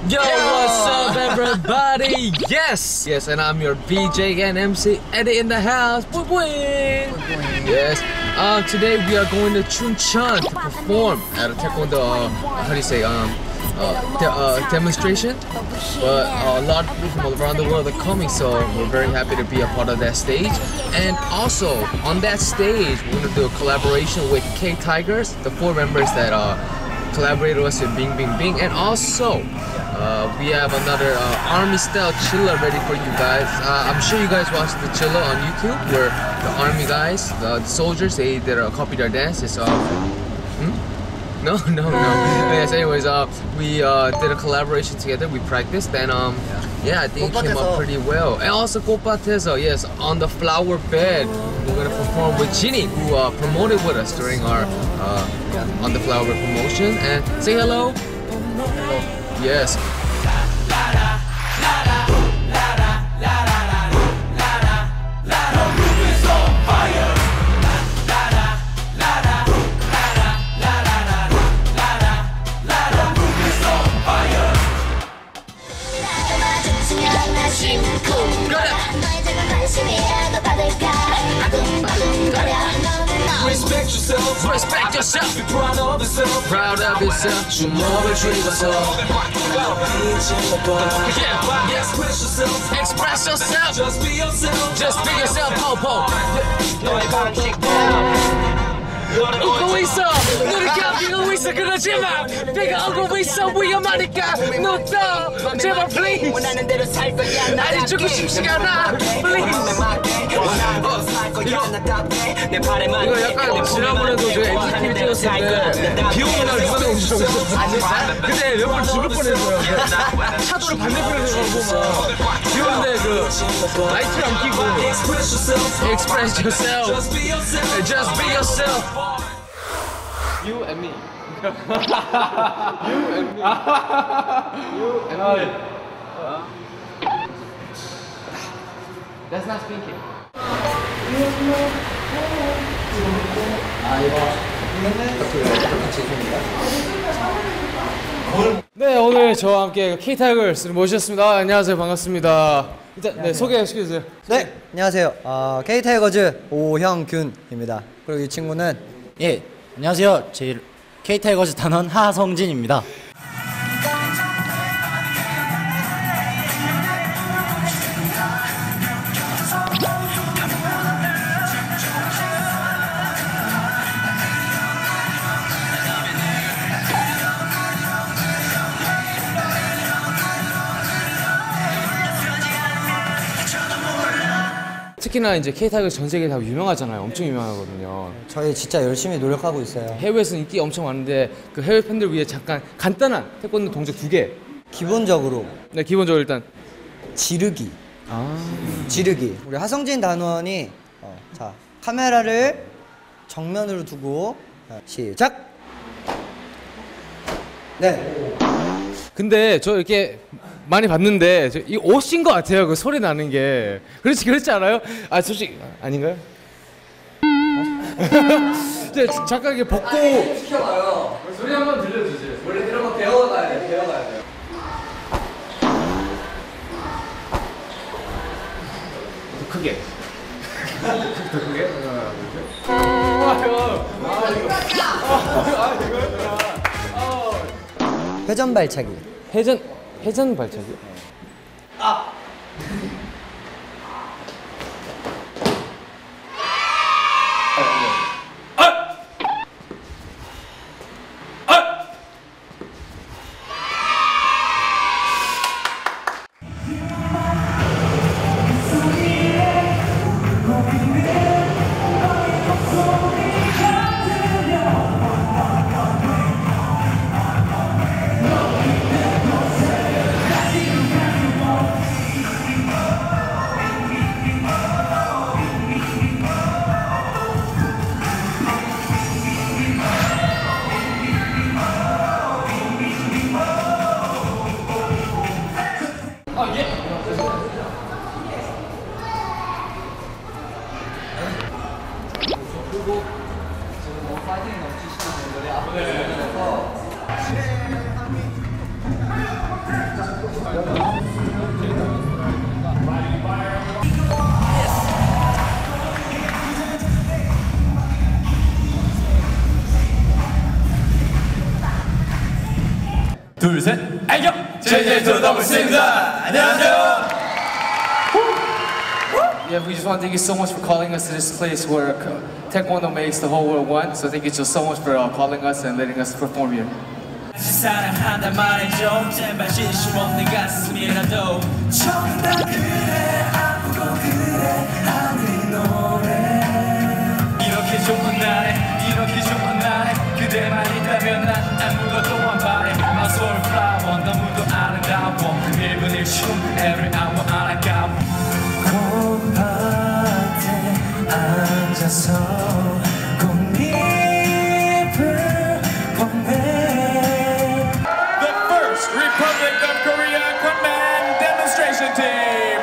Yo, what's up, everybody? Yes, and I'm your VJ and MC Eddie in the house. Boy, boy. Yes. Today we are going to Chuncheon to perform at a taekwondo. How do you say? Demonstration. But a lot of people from all around the world are coming, so we're very happy to be a part of that stage. And also on that stage, we're gonna do a collaboration with K Tigers, the 4 members that collaborated with us in Bing Bing Bing, and also we have another army style chiller ready for you guys. I'm sure you guys watched the chiller on YouTube where the army guys, the soldiers, they did a copy their dance. It's No. Yes, anyways, we did a collaboration together. We practiced, and yeah, I think it came out pretty well. And also 꽃밭에서, yes, on the flower bed, we're gonna perform with Ginny, who promoted with us during our on the flower bed promotion. And say hello. Hello. Yes. Respect yourself. Be proud of yourself. Proud of yourself. 주먹을 쥐고서. Yeah. Express yourself. Just be yourself. Just be yourself. Popo. 웃고 있어. 누니까 비고 있어. 그러지 마. 내가 웃고 있어. 위험하니까. 너도 제발 please. 아니 죽고 싶지가 않아. Please. 이거 약간 지난번에도 제가 NCT 찍었을 때 비 오는 날 누가 오시죠? 근데 몇 번 죽을 뻔했어요. 차도를 반대편에서 가고 막 비 오는데 그 라이트를 안 켜고 Express yourself. Just be yourself. You and me. You and me. You and me. That's not speaking. 네, 오늘 저와 함께 K 타이거스를 모셨습니다. 안녕하세요, 반갑습니다. 일단 네, 소개시켜주세요. 네, 안녕하세요. K 타이거즈 오형균입니다. 그리고 이 친구는 안녕하세요. 제 K 타이거즈 단원 하성진입니다. 특히나 이제 K 타이거스 전 세계 다 유명하잖아요. 엄청 유명하거든요. 저희 진짜 열심히 노력하고 있어요. 해외에서는 인기 엄청 많은데 그 해외 팬들 위해 잠깐 간단한 태권도 동작 2개. 기본적으로 네, 기본적으로 일단 지르기. 지르기. 우리 하성진 단원이 자 카메라를 정면으로 두고 시작. 네. 근데 저 이렇게 많이 봤는데 이 옷인 것 같아요. 그 소리 나는 게 그렇지 않아요? 아 솔직히 아닌가요? 네, 잠깐 이게 벗고 시켜봐요. 소리 한번 들려주세요. 원래 이런 거 배워가야 돼요. 더 크게. 더 크게. 회전 발차기. 회전 발차기. 둘, 셋, 애교! JJ 더블스입니다. 안녕하세요. Yeah, we just want to thank you so much for calling us to this place where Taekwondo makes the whole world one. So thank you just so much for calling us and letting us perform here. 사랑한다 말해줘 제발 진심 없는 가슴이라도 정말 그래 아프고 그래 하는 노래 이렇게 좋은 날에 그대만 있다면 난 아무것도 안 바래 My soul flower 너무도 아름다워 1분 1초 every hour 알아가워 봄밭에 앉아서 꽃잎을 보내 Republic of Korea Command Demonstration Team.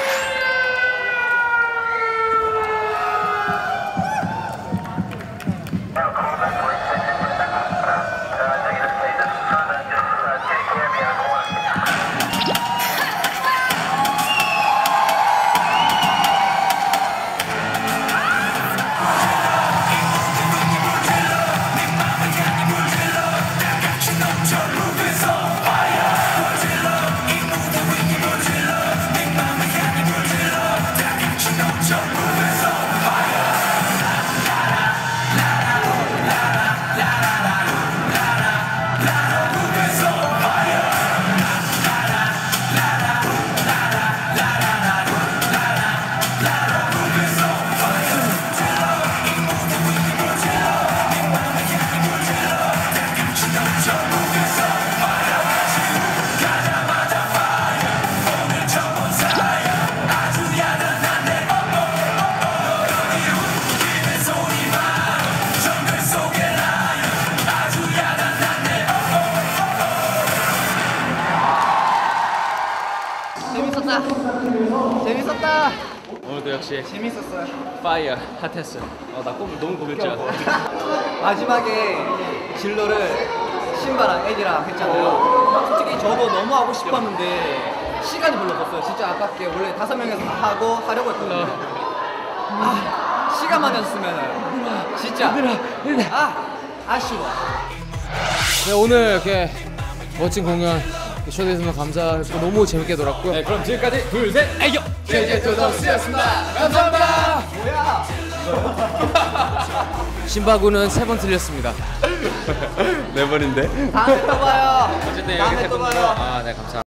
재밌었다. 오늘도 역시 재밌었어요. 파이어 핫했어요. 나 꿈을 너무 꾸몄죠. 마지막에 진로를 신바랑 에디랑 했잖아요. 솔직히 저도 너무 하고 싶었는데 시간이 별로 없었어요. 진짜 아깝게 원래 5명에서 하려고 했거든요. 시간만 줬으면 진짜 아쉬워. 네, 오늘 이렇게 멋진 공연 초대해주셔서 감사했고 너무 재밌게 놀았고요. 네, 그럼 지금까지 둘, 셋, 애교! JJ 더블스였습니다. 감사합니다. 뭐야? 신바구는 3번 틀렸습니다. 4번인데? 다음에 또 봐요. 어쨌든 다음에 또 봐요. 네, 감사합니다.